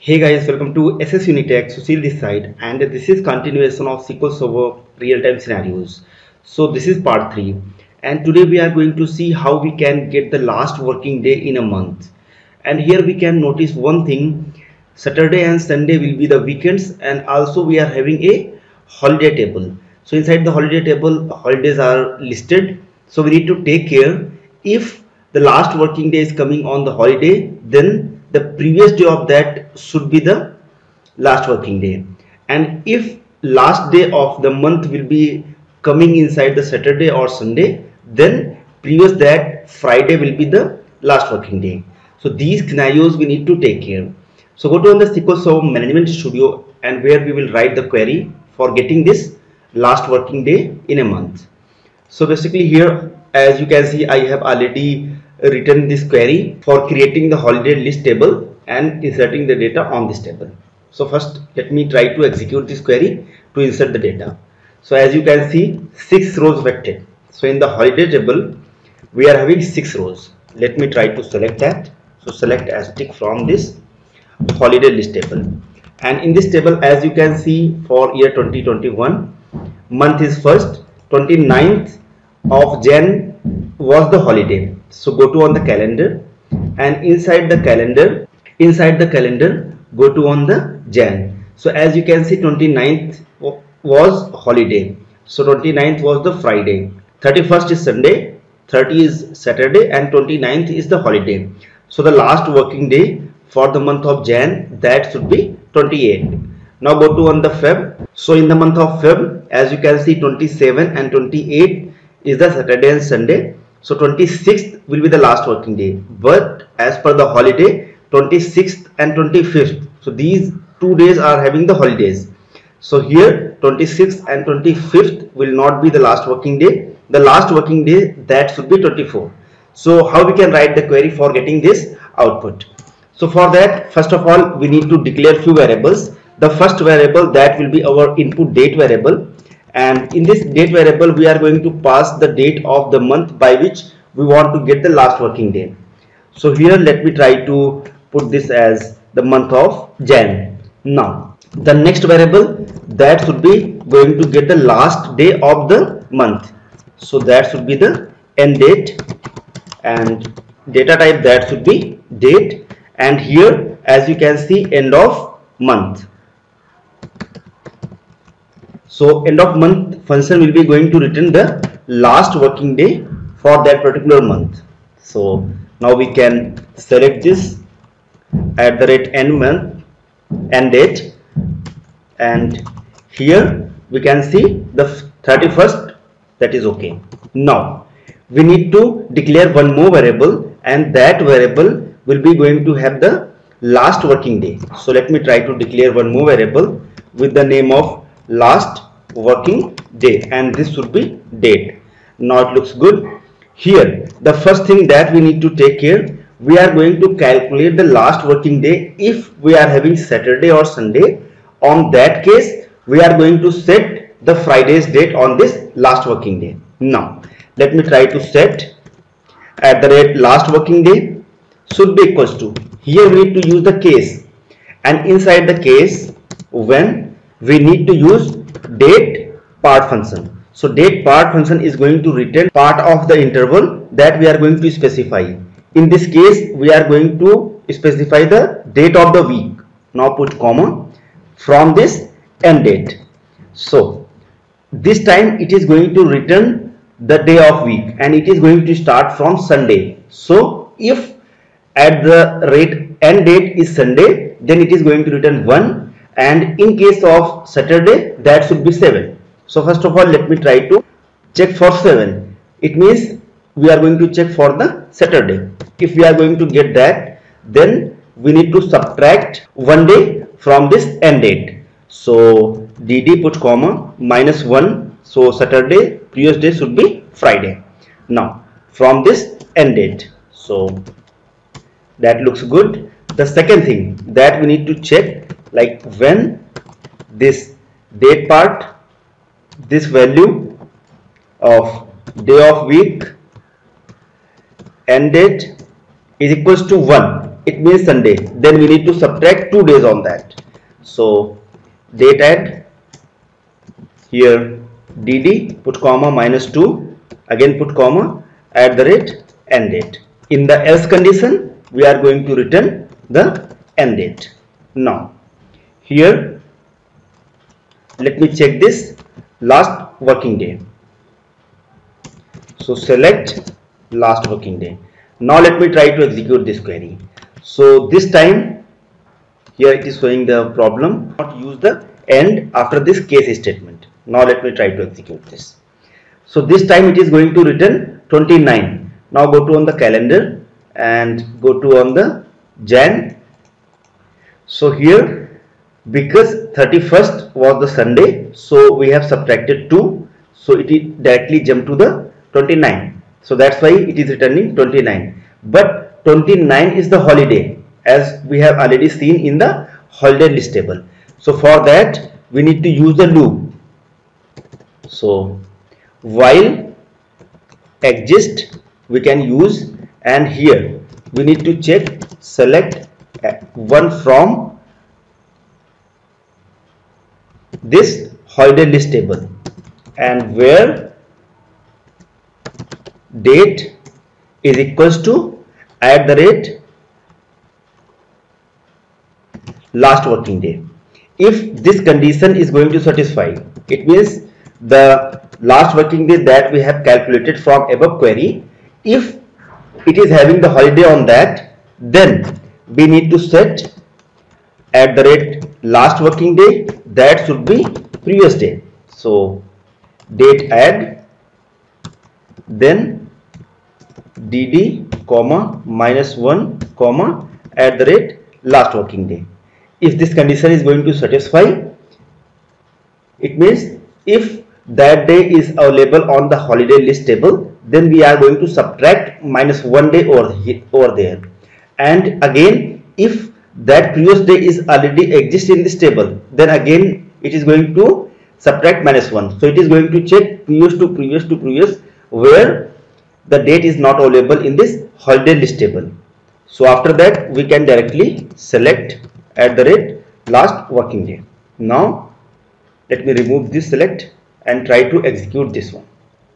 Hey guys, welcome to SS Unitech. Sushil this side, and this is continuation of SQL Server real-time scenarios. So this is part 3, and today we are going to see how we can get the last working day in a month. And here we can notice one thing: Saturday and Sunday will be the weekends, and also we are having a holiday table. So inside the holiday table, holidays are listed. So we need to take care. If the last working day is coming on the holiday, then the previous day of that should be the last working day. And if last day of the month will be coming inside the Saturday or Sunday, then previous that Friday will be the last working day. So these scenarios we need to take care. So go to on the SQL Server Management Studio, and where we will write the query for getting this last working day in a month. So basically here, as you can see, I have already written this query for creating the holiday list table and inserting the data on this table. So first let me try to execute this query to insert the data. So as you can see, 6 rows vectored. So in the holiday table we are having 6 rows. Let me try to select that. So select as tick from this holiday list table, and in this table, as you can see, for year 2021, month is first, 29th of Jan was the holiday. So go to on the calendar, and inside the calendar go to on the Jan. So as you can see, 29th was holiday, so 29th was the Friday, 31st is Sunday, 30 is Saturday, and 29th is the holiday. So the last working day for the month of Jan, that should be 28. Now go to on the Feb. So in the month of Feb, as you can see, 27 and 28 is the Saturday and Sunday. So 26th will be the last working day, but as per the holiday, 26th and 25th, so these 2 days are having the holidays. So here 26th and 25th will not be the last working day. The last working day, that should be 24. So how we can write the query for getting this output? So for that, first of all, we need to declare few variables. The first variable, that will be our input date variable, and in this date variable we are going to pass the date of the month by which we want to get the last working day. So here let me try to put this as the month of Jan. Now the next variable, that should be going to get the last day of the month. So that should be the end date, and data type, that should be date, and here as you can see, end of month. So end of month function will be going to return the last working day for that particular month. So now we can select this @end month, end date, and here we can see the 31st, that is okay. Now we need to declare one more variable, and that variable will be going to have the last working day. So let me try to declare one more variable with the name of last working day, and this should be date. Now it looks good. Here the first thing that we need to take care, we are going to calculate the last working day if we are having Saturday or Sunday. On that case, we are going to set the Friday's date on this last working day. Now let me try to set last working day should be equals to, here we need to use the case, and inside the case, when we need to use date part function. So date part function is going to return part of the interval that we are going to specify. In this case, we are going to specify the date of the week. Now put comma from this end date. So this time it is going to return the day of week, and it is going to start from Sunday. So if at the rate end date is Sunday, then it is going to return 1, and in case of Saturday, that should be 7. So first of all, let me try to check for 7. It means we are going to check for the Saturday. If we are going to get that, then we need to subtract 1 day from this end date. So dd put comma -1, so Saturday, previous day should be Friday. Now from this end date, so that looks good. The second thing that we need to check, like when this date part, this value of day of week end date is equals to 1, it means Sunday, then we need to subtract 2 days on that. So date add, here dd, put comma -2, again put comma, end date. In the else condition, we are going to return the end date. Now here let me check this last working day. So select last working day. Now let me try to execute this query. So this time here it is showing the problem, not use the end after this case statement. Now let me try to execute this. So this time it is going to return 29. Now go to on the calendar and go to on the Jan. So here, because 31st was the Sunday, so we have subtracted 2, so it is directly jump to the 29. So that's why it is returning 29. But 29 is the holiday, as we have already seen in the holiday list table. So for that we need to use the loop. So while exist we can use, and here we need to check select one from this holiday list table, and where date is equals to last working day. If this condition is going to satisfy, it means the last working day that we have calculated from above query, if it is having the holiday on that, then we need to set last working day, that should be previous day. So date add, then dd comma -1 comma last working day. If this condition is going to satisfy, it means if that day is available on the holiday list table, then we are going to subtract -1 day over there. And again, if that previous day is already exist in this table, then again it is going to subtract -1. So it is going to check previous to previous where the date is not available in this holiday list table. So after that we can directly select last working day. Now let me remove this select and try to execute this one.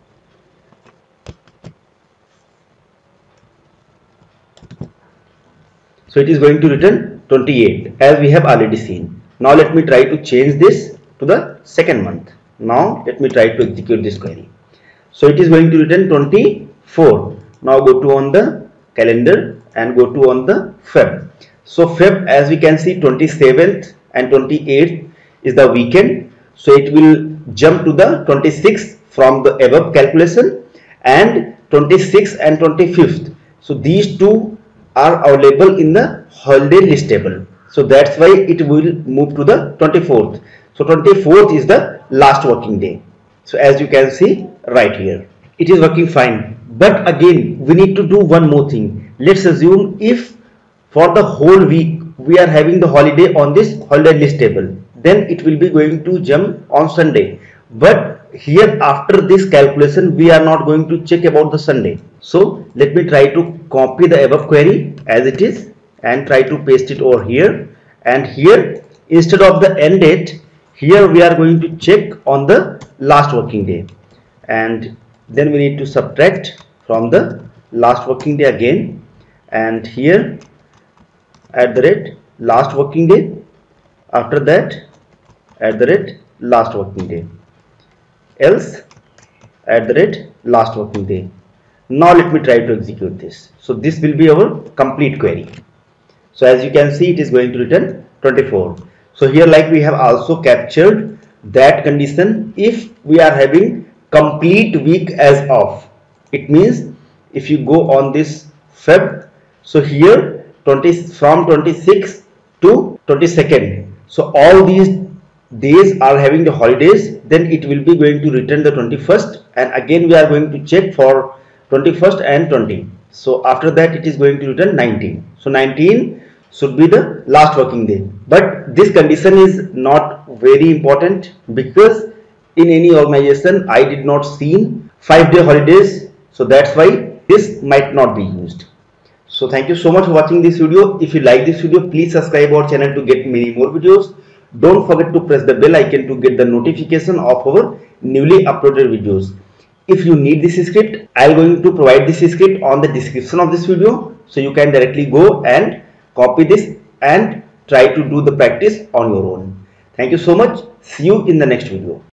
So it is going to return 28, as we have already seen. Now let me try to change this to the second month. Now let me try to execute this query. So it is going to return 24. Now go to on the calendar and go to on the Feb. So Feb, as we can see, 27th and 28th is the weekend. So it will jump to the 26th from the above calculation, and 26th and 25th. So these two are available in the holiday list table. So that's why it will move to the 24th. So 24th is the last working day. So as you can see right here, it is working fine. But again, we need to do one more thing. Let's assume if for the whole week we are having the holiday on this holiday list table, then it will be going to jump on Sunday. But here after this calculation we are not going to check about the Sunday. So let me try to copy the above query as it is and try to paste it over here. And here, instead of the end date, here we are going to check on the last working day, and then we need to subtract from the last working day again, and here last working day, after that last working day, else last working day. Now let me try to execute this. So this will be our complete query. So as you can see, it is going to return 24. So here, like, we have also captured that condition if we are having complete week as of. It means if you go on this Feb, so here from 26 to 22nd, so all these days are having the holidays, then it will be going to return the 21st, and again we are going to check for 21st and 20. So after that it is going to return 19. So 19 should be the last working day. But this condition is not very important, because in any organization I did not see 5-day holidays, so that's why this might not be used. So thank you so much for watching this video. If you like this video, please subscribe our channel to get many more videos. Don't forget to press the bell icon to get the notification of our newly uploaded videos. If you need this script, I am going to provide this script on the description of this video, so you can directly go and copy this and try to do the practice on your own. Thank you so much. See you in the next video.